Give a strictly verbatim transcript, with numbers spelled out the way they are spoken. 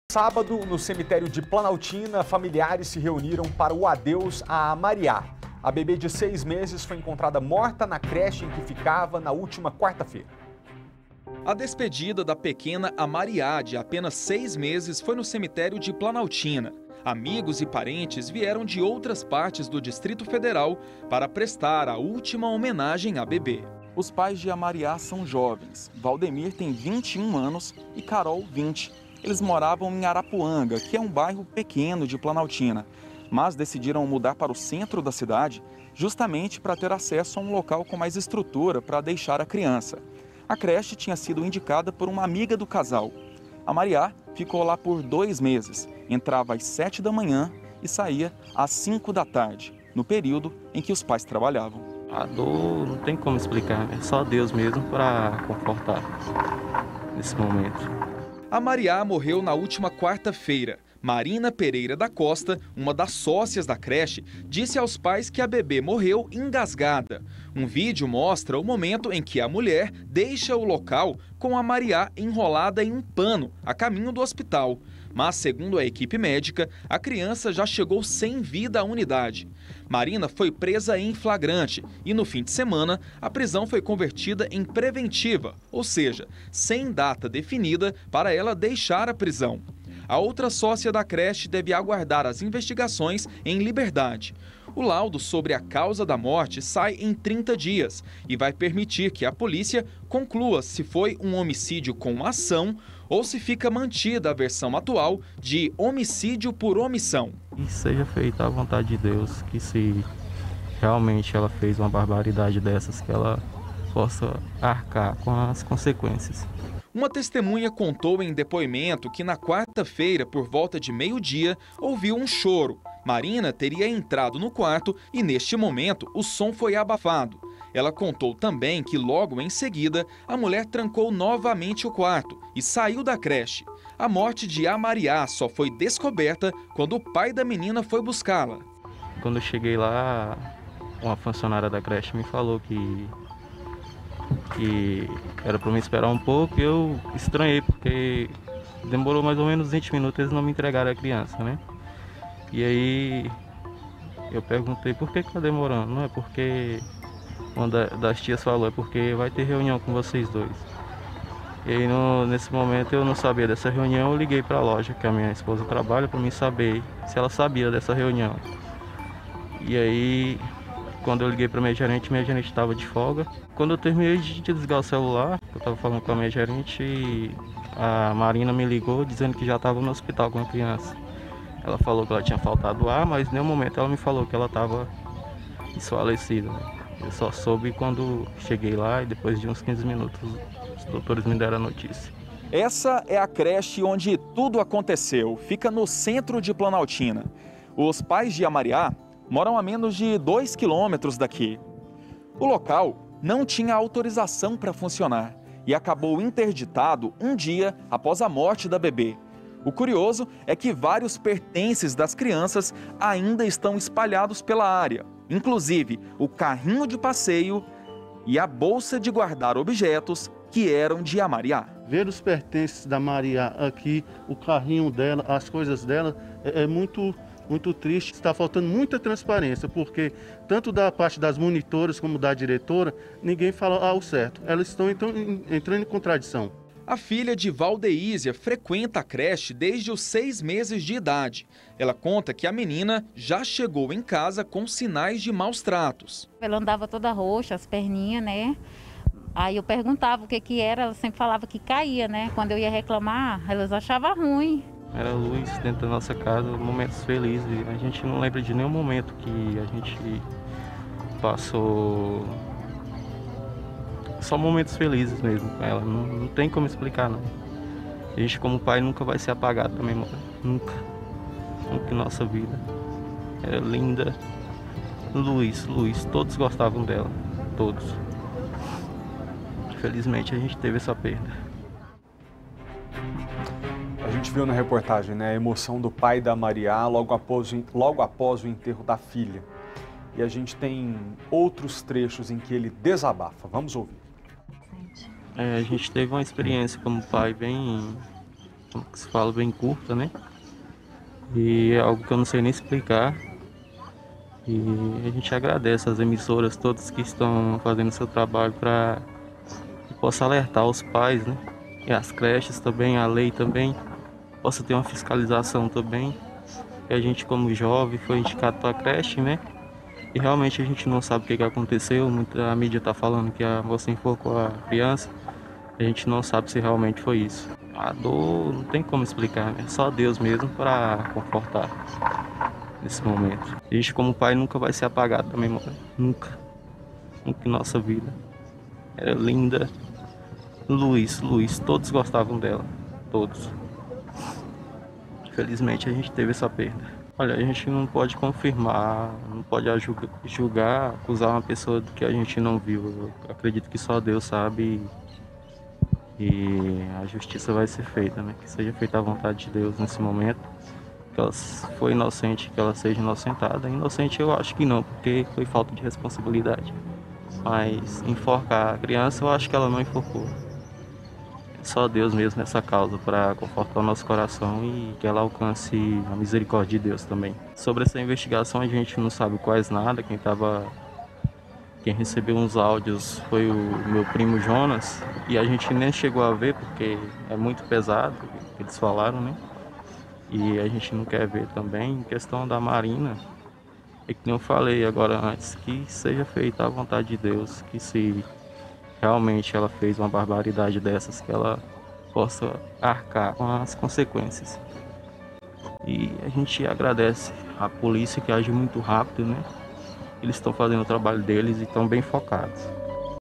Sábado, no cemitério de Planaltina, familiares se reuniram para o adeus a Mariá. A bebê de seis meses foi encontrada morta na creche em que ficava na última quarta-feira. A despedida da pequena Amariá, de apenas seis meses, foi no cemitério de Planaltina. Amigos e parentes vieram de outras partes do Distrito Federal para prestar a última homenagem à bebê. Os pais de Amariá são jovens. Valdemir tem vinte e um anos e Carol, vinte. Eles moravam em Arapuanga, que é um bairro pequeno de Planaltina, mas decidiram mudar para o centro da cidade justamente para ter acesso a um local com mais estrutura para deixar a criança. A creche tinha sido indicada por uma amiga do casal. A Mariá ficou lá por dois meses, entrava às sete da manhã e saía às cinco da tarde, no período em que os pais trabalhavam. A dor não tem como explicar, é só Deus mesmo para confortar nesse momento. A Mariá morreu na última quarta-feira. Marina Pereira da Costa, uma das sócias da creche, disse aos pais que a bebê morreu engasgada. Um vídeo mostra o momento em que a mulher deixa o local com a Mariá enrolada em um pano, a caminho do hospital. Mas, segundo a equipe médica, a criança já chegou sem vida à unidade. Marina foi presa em flagrante e, no fim de semana, a prisão foi convertida em preventiva, ou seja, sem data definida para ela deixar a prisão. A outra sócia da creche deve aguardar as investigações em liberdade. O laudo sobre a causa da morte sai em trinta dias e vai permitir que a polícia conclua se foi um homicídio com ação ou se fica mantida a versão atual de homicídio por omissão. Que seja feita a vontade de Deus, que se realmente ela fez uma barbaridade dessas, que ela possa arcar com as consequências. Uma testemunha contou em depoimento que na quarta-feira, por volta de meio-dia, ouviu um choro. Marina teria entrado no quarto e, neste momento, o som foi abafado. Ela contou também que, logo em seguida, a mulher trancou novamente o quarto e saiu da creche. A morte de Amariá só foi descoberta quando o pai da menina foi buscá-la. Quando eu cheguei lá, uma funcionária da creche me falou que... que era para me esperar um pouco, e eu estranhei, porque demorou mais ou menos vinte minutos, eles não me entregaram a criança, né? E aí eu perguntei por que que tá demorando. Não é porque uma das tias falou, é porque vai ter reunião com vocês dois. E aí no, nesse momento eu não sabia dessa reunião, eu liguei para a loja que a minha esposa trabalha para mim saber se ela sabia dessa reunião. E aí, quando eu liguei para minha gerente, minha gerente estava de folga. Quando eu terminei de desligar o celular, eu estava falando com a minha gerente, a Marina me ligou dizendo que já estava no hospital com a criança. Ela falou que ela tinha faltado ar, mas em nenhum momento ela me falou que ela estava desfalecida. Eu só soube quando cheguei lá e depois de uns quinze minutos os doutores me deram a notícia. Essa é a creche onde tudo aconteceu. Fica no centro de Planaltina. Os pais de Amariá moram a menos de dois quilômetros daqui. O local não tinha autorização para funcionar e acabou interditado um dia após a morte da bebê. O curioso é que vários pertences das crianças ainda estão espalhados pela área, inclusive o carrinho de passeio e a bolsa de guardar objetos que eram de Amariá. Ver os pertences da Mariá aqui, o carrinho dela, as coisas dela, é, é muito... muito triste. Está faltando muita transparência, porque tanto da parte das monitoras como da diretora, ninguém fala ao certo. Elas estão então entrando em contradição. A filha de Valdeísia frequenta a creche desde os seis meses de idade. Ela conta que a menina já chegou em casa com sinais de maus tratos. Ela andava toda roxa, as perninhas, né? Aí eu perguntava o que que era, ela sempre falava que caía, né? Quando eu ia reclamar, elas achavam ruim. Era luz dentro da nossa casa, momentos felizes. A gente não lembra de nenhum momento que a gente passou... Só momentos felizes mesmo com ela, não, não tem como explicar, não. A gente como pai nunca vai ser apagado da memória, nunca. Nunca em nossa vida. Era linda. Luz, luz, todos gostavam dela, todos. Infelizmente a gente teve essa perda. A gente viu na reportagem, né, a emoção do pai da Mariá logo após, logo após o enterro da filha. E a gente tem outros trechos em que ele desabafa. Vamos ouvir. É, a gente teve uma experiência como pai bem como que se fala, bem curta, né? E é algo que eu não sei nem explicar. E a gente agradece as emissoras todas que estão fazendo seu trabalho para que possa alertar os pais, né? E as creches também, a lei também, possa ter uma fiscalização também. E a gente, como jovem, foi indicado para a creche, né? E realmente a gente não sabe o que, que aconteceu. Muita, a mídia está falando que a moça enforcou a criança. A gente não sabe se realmente foi isso. A dor não tem como explicar, né? Só Deus mesmo para confortar nesse momento. A gente, como pai, nunca vai ser apagado da memória. Nunca. Nunca em nossa vida. Era linda. Luiz, Luiz, todos gostavam dela. Todos. Infelizmente a gente teve essa perda. Olha, a gente não pode confirmar, não pode julgar, julgar, acusar uma pessoa que a gente não viu. Eu acredito que só Deus sabe e a justiça vai ser feita, né? Que seja feita a vontade de Deus nesse momento. Que ela foi inocente, que ela seja inocentada. Inocente eu acho que não, porque foi falta de responsabilidade. Mas enforcar a criança, eu acho que ela não enforcou. Só Deus mesmo nessa causa para confortar o nosso coração e que ela alcance a misericórdia de Deus também. Sobre essa investigação a gente não sabe quase nada. Quem tava, quem recebeu uns áudios foi o meu primo Jonas e a gente nem chegou a ver porque é muito pesado o que eles falaram, né? E a gente não quer ver também. Em questão da Marina, é que nem eu falei agora antes, que seja feita a vontade de Deus, que se realmente ela fez uma barbaridade dessas, que ela possa arcar com as consequências. E a gente agradece a polícia que age muito rápido, né? Eles estão fazendo o trabalho deles e estão bem focados.